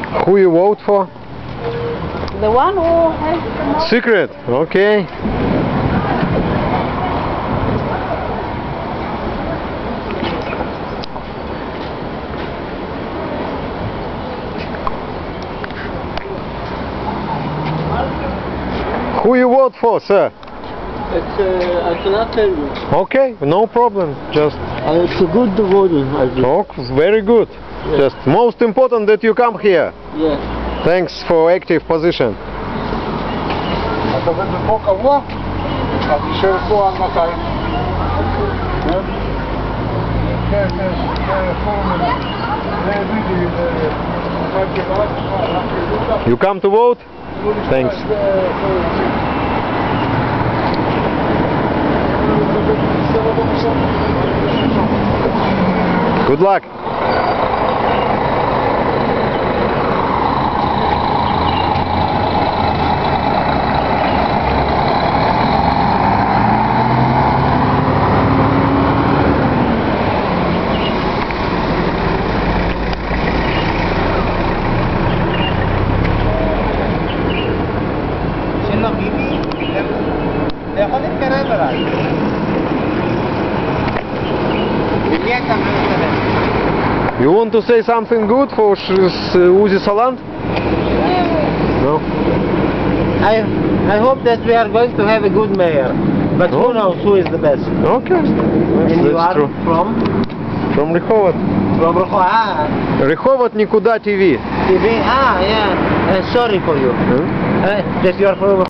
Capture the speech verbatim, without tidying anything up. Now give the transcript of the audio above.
Who you vote for? The one who has the most. Secret, okay. Who you vote for, sir? It's, uh, I cannot tell you. Okay, no problem. Just Uh, it's a good voting, I think. oh, very good. Yeah. Just most important that you come here. Yeah. Thanks for active position. אתה עובד פה קבוע? אז תישאר פה עד מתי? כן? כן, כן, זה פורום. זה וידאו, זה... You come to vote? Thanks. Good luck. שלום, ביבי. אתה יכול להתקרב אליי. למי אתה מתקרב? You want to say something good for Uzi Salant? No. I, I hope that we are going to have a good mayor. But who knows who is the best? Okay. That's, And you that's are true. from? From Rehovot. From Rojo. Ah, Rehovot Nikuda T V. T V. Ah, yeah. Uh, sorry for you. Hmm? Uh, that you are from